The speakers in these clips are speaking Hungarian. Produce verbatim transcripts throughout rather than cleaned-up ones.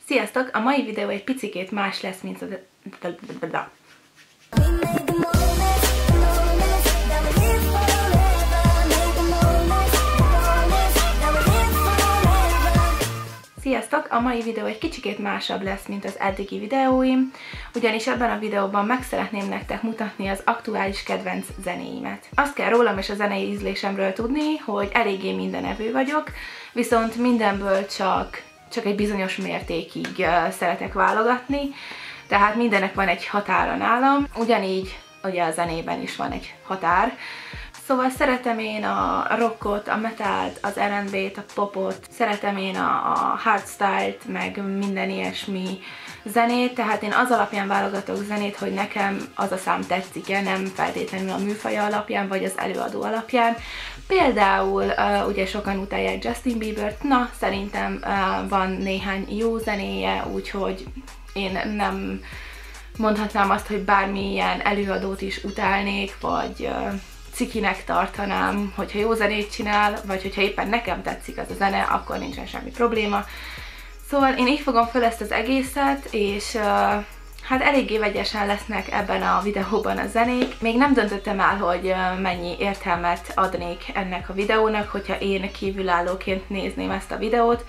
Sziasztok! A mai videó egy picikét más lesz, mint a... Sziasztok! A mai videó egy kicsikét másabb lesz, mint az eddigi videóim, ugyanis ebben a videóban meg szeretném nektek mutatni az aktuális kedvenc zenéimet. Azt kell rólam és a zenei ízlésemről tudni, hogy eléggé mindenevő vagyok, viszont mindenből csak, csak egy bizonyos mértékig uh, szeretek válogatni, tehát mindenek van egy határa nálam, ugyanígy ugye a zenében is van egy határ. Szóval szeretem én a rockot, a metalt, az er and bé-t, a popot, szeretem én a, a hardstyle-t, meg minden ilyesmi zenét, tehát én az alapján válogatok zenét, hogy nekem az a szám tetszik-e, nem feltétlenül a műfaja alapján, vagy az előadó alapján. Például uh, ugye sokan utálják Justin Biebert, na szerintem uh, van néhány jó zenéje, úgyhogy én nem mondhatnám azt, hogy bármilyen előadót is utálnék, vagy... Uh, cikinek tartanám, hogyha jó zenét csinál, vagy hogyha éppen nekem tetszik az a zene, akkor nincsen semmi probléma. Szóval én így fogom fel ezt az egészet, és uh, hát eléggé vegyesen lesznek ebben a videóban a zenék. Még nem döntöttem el, hogy uh, mennyi értelmet adnék ennek a videónak, hogyha én kívülállóként nézném ezt a videót,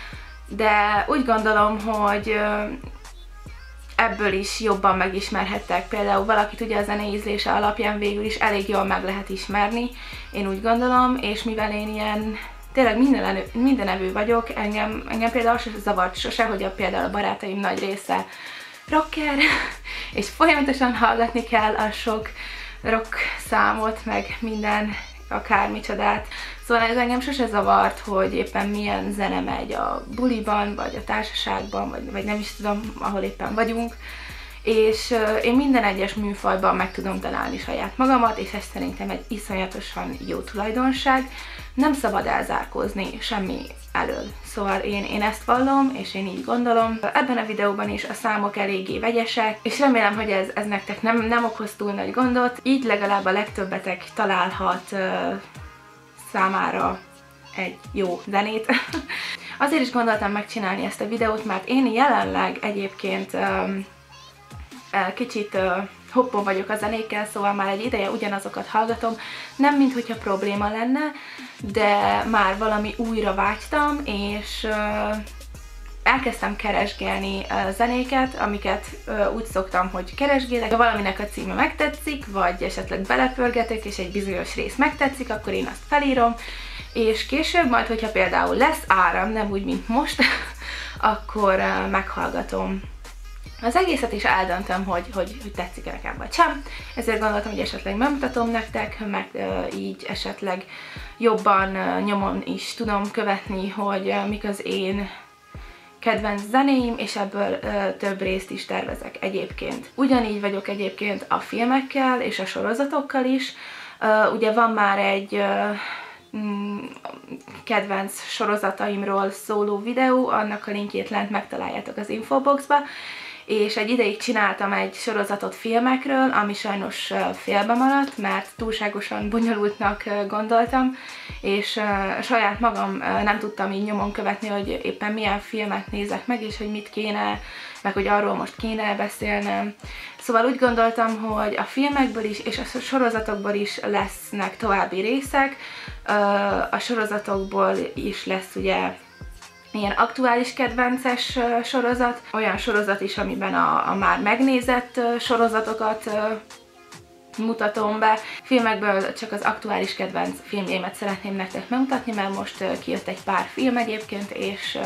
de úgy gondolom, hogy uh, ebből is jobban megismerhettek. Például valakit ugye a zenei ízlése alapján végül is elég jól meg lehet ismerni, én úgy gondolom, és mivel én ilyen tényleg minden, mindenevő vagyok, engem, engem például sose zavart sose, hogy a, például a barátaim nagy része rocker, és folyamatosan hallgatni kell a sok rock számot, meg minden akármicsodát. Szóval ez engem sose zavart, hogy éppen milyen zene megy a buliban, vagy a társaságban, vagy, vagy nem is tudom, ahol éppen vagyunk. És uh, én minden egyes műfajban meg tudom találni saját magamat, és ez szerintem egy iszonyatosan jó tulajdonság. Nem szabad elzárkózni semmi elől. Szóval én, én ezt vallom, és én így gondolom. Ebben a videóban is a számok eléggé vegyesek, és remélem, hogy ez, ez nektek nem, nem okoz túl nagy gondot. Így legalább a legtöbbetek találhat uh, számára egy jó zenét. Azért is gondoltam megcsinálni ezt a videót, mert én jelenleg egyébként um, kicsit uh, hoppon vagyok a zenékkel, szóval már egy ideje ugyanazokat hallgatom, nem minthogyha probléma lenne, de már valami újra vágytam, és uh, elkezdtem keresgélni uh, zenéket, amiket uh, úgy szoktam, hogy keresgélek. Ha valaminek a címe megtetszik, vagy esetleg belepörgetek, és egy bizonyos rész megtetszik, akkor én azt felírom, és később majd, hogyha például lesz áram, nem úgy, mint most, akkor uh, meghallgatom az egészet, is eldöntöm, hogy, hogy, hogy tetszik-e nekem vagy sem. Ezért gondoltam, hogy esetleg megmutatom nektek, meg uh, így esetleg jobban uh, nyomon is tudom követni, hogy uh, mik az én kedvenc zenéim, és ebből uh, több részt is tervezek egyébként. Ugyanígy vagyok egyébként a filmekkel és a sorozatokkal is. Uh, ugye van már egy uh, kedvenc sorozataimról szóló videó, annak a linkjét lent megtaláljátok az infoboxba, és egy ideig csináltam egy sorozatot filmekről, ami sajnos félbe maradt, mert túlságosan bonyolultnak gondoltam, és saját magam nem tudtam így nyomon követni, hogy éppen milyen filmet nézek meg, és hogy mit kéne, meg hogy arról most kéne beszélnem. Szóval úgy gondoltam, hogy a filmekből is, és a sorozatokból is lesznek további részek. A sorozatokból is lesz ugye ilyen aktuális kedvences sorozat, olyan sorozat is, amiben a, a már megnézett sorozatokat mutatom be. Filmekből csak az aktuális kedvenc filmjémet szeretném nektek megmutatni, mert most kijött egy pár film egyébként, és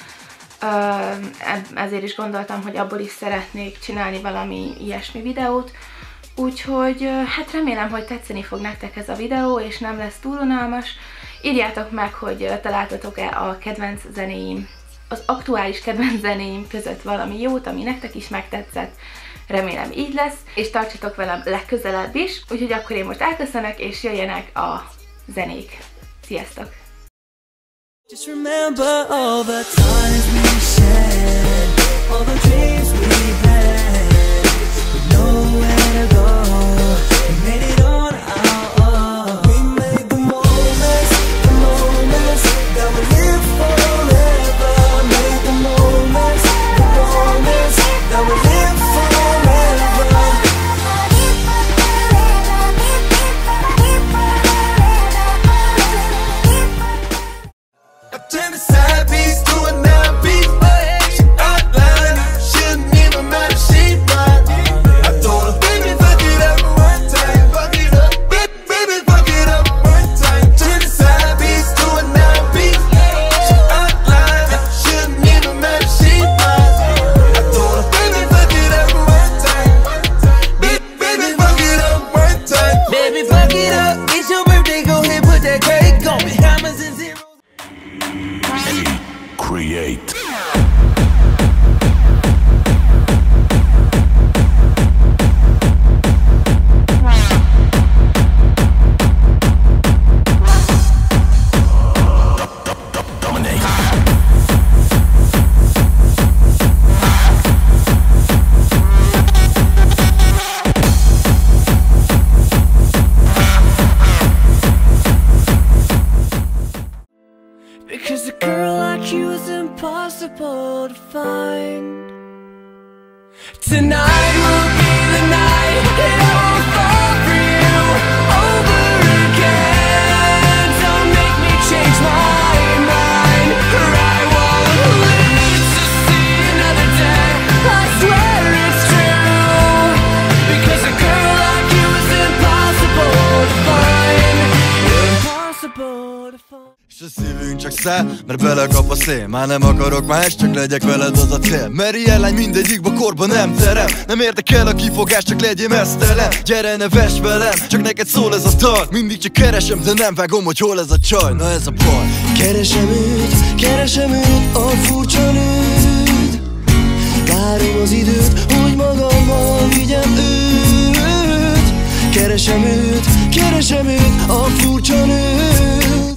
ezért is gondoltam, hogy abból is szeretnék csinálni valami ilyesmi videót. Úgyhogy hát remélem, hogy tetszeni fog nektek ez a videó, és nem lesz túl unalmas. Írjátok meg, hogy találtatok-e a kedvenc zenéim, az aktuális kedvenc zenéim között valami jót, ami nektek is megtetszett. Remélem így lesz, és tartsatok velem legközelebb is. Úgyhogy akkor én most elköszönök, és jöjjenek a zenék. Sziasztok! Just remember all the times we shared, all the dreams we had, with nowhere to go. We made it on our own. We made the moments, the moments that we live forever. Made the moments. impossible to find. Tonight will be the night that I will fall for you over again. Don't make me change my mind, or I won't live to see another day. I swear it's true, because a girl like you is impossible to find. Impossible to find. S a szívünk csak száll, mert belekap a szél. Már nem akarok más, csak legyek veled, az a cél. Mert ilyen lány mindegyikbe korba nem terem. Nem érdekel a kifogás, csak legyél mesztelen. Gyere, ne vess velem, csak neked szól ez a dal. Mindig csak keresem, de nem vágom, hogy hol ez a csaj. Na ez a baj. Keresem őt, keresem őt, a furcsa nőt. Várom az időt, hogy magammal vigyem őt. Keresem őt, keresem őt, a furcsa nőt.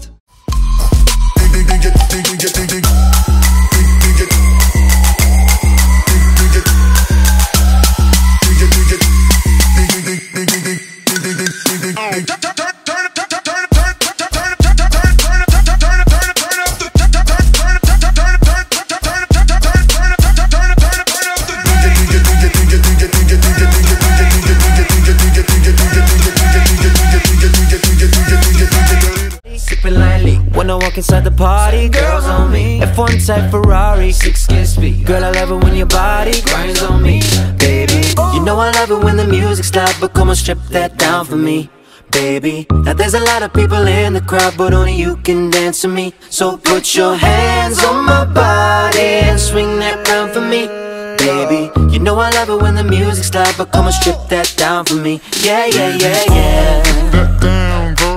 When I walk inside the party, girls on me. F one type Ferrari, six speed. Girl, I love it when your body grinds on me, baby. You know I love it when the music's loud, but come on, strip that down for me, baby. Now there's a lot of people in the crowd, but only you can dance to me. So put your hands on my body and swing that round for me, baby. You know I love it when the music's loud, but come on, strip that down for me. Yeah, yeah, yeah, yeah. That down, bro.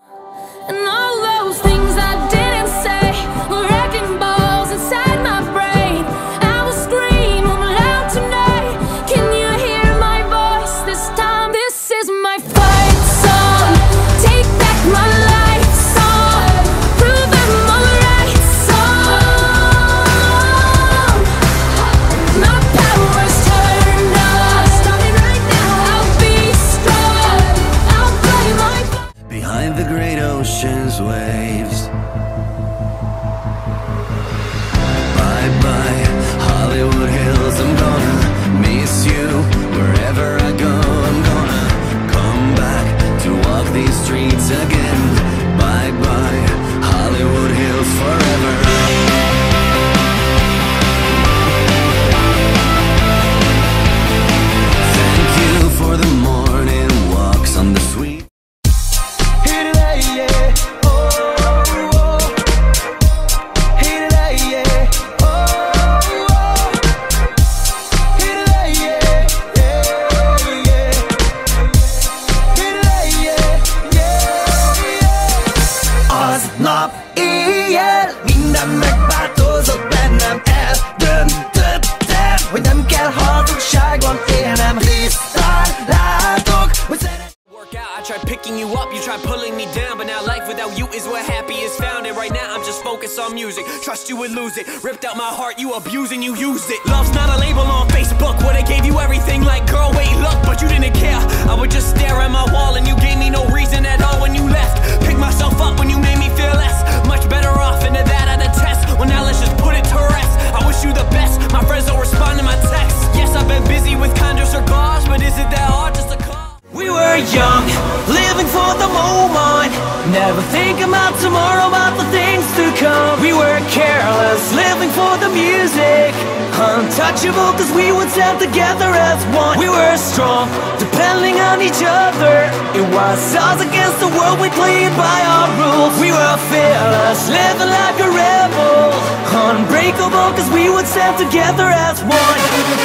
Waves. Bye bye Hollywood Hills, I'm gonna miss you wherever I go. I'm gonna come back to walk these streets again. Bye bye Hollywood Hills forever. Thank you for the morning walks on the sweet. Nap, éjjel, minden megváltozott bennem. Eldöntöttem, hogy nem kell hazugságban élnem. Tisztán látok, hogy szeretem. Work out, I tried picking you up, you tried pulling me down, but now life without you is where happy is found. And right now I'm just focused on music. Trust you would lose it. Ripped out my heart, you abusing, you used it. Love's not a label on Facebook. Would've gave you everything like girl, wait, look, but you didn't care. I would just stare at my wall and you gave me no reason at all when you left. Pick myself up when you made me feel less. Much better off into that I detest. Well now let's just put it to rest. I wish you the best. My friends don't respond to my texts. Yes, I've been busy with conjure cigars, but is it that hard just to call? We were young, living for the moment. Never think about tomorrow, about the things to come. We were careless, living for the music. Untouchable cause we would stand together as one. We were strong, depending on each other. It was us against the world, we played by our rules. We were fearless, living like a rebel. Unbreakable cause we would stand together as one.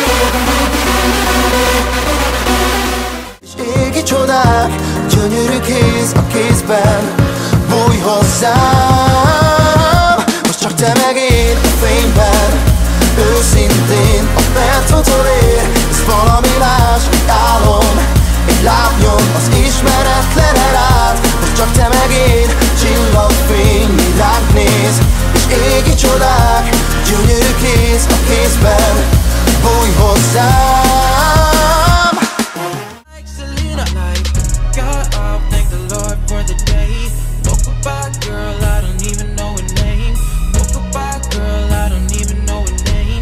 Égi csodák, gyönyörű kéz a kézben. Bújj hozzám, most csak te meg én a fényben. Őszintén a percotól ér, ez valami más, egy álom. Egy lábnyom az ismeretlenen át. Most csak te meg én, csillagfény, mi ránk néz. És égi csodák, gyönyörű kéz a kézben. Bújj hozzám. Girl, I don't even know her name.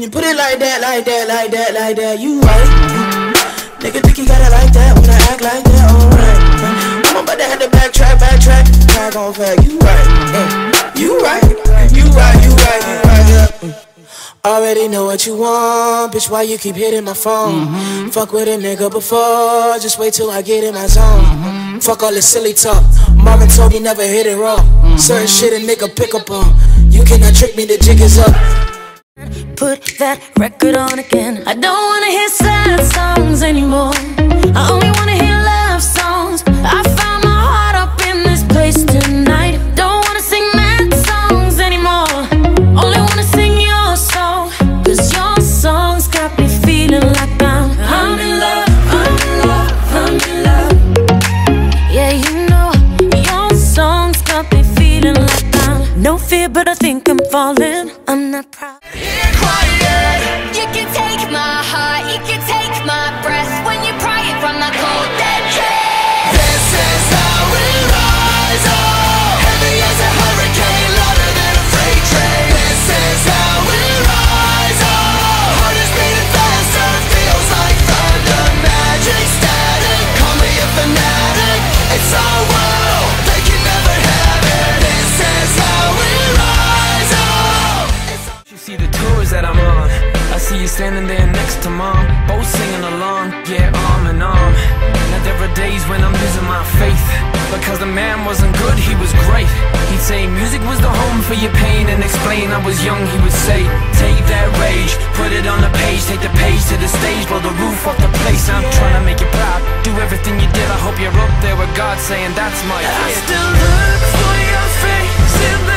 you put it like that, like that, like that, like that, you right. Nigga think you got it like that when I act like that, alright. I'm about to have to backtrack, backtrack, back on fact, you right. You right, you right, you right, you right, yeah. Already know what you want, bitch, why you keep hitting my phone? Mm-hmm. Fuck with a nigga before, just wait till I get in my zone. Mm-hmm. Fuck all this silly talk, Marvin told me never hit it raw. Mm-hmm. Certain shit a nigga pick up on, you cannot trick me, the jig is up. Put that record on again. I don't wanna hear sad songs anymore, I only wanna hear love songs. I found my heart up in this place tonight. Don't wanna sing mad songs anymore, only wanna sing your song. Cause your songs got me feeling like I'm I'm in love, I'm in love, I'm in love. Yeah, you know, your songs got me feeling like I'm no fear, but I think I'm falling. I'm not proud. You can take my heart, you can take my breath when you pry it from the cold dead chest. This is how we rise up, heavy as a hurricane, louder than a freight train. This is how we rise up, heart is beating faster, feels like thunder, magic static. Call me a fanatic, it's our world, they can never have it. This is how we rise up. You see the tours that I'm on, I see you standing there next to mom, both singing along, yeah, arm in arm. Now there are days when I'm losing my faith, because the man wasn't good, he was great. He'd say music was the home for your pain, and explain I was young, he would say, take that rage, put it on the page, take the page to the stage, blow the roof off the place. I'm trying to make you proud, do everything you did, I hope you're up there with God saying that's my kid. I still look for your face in the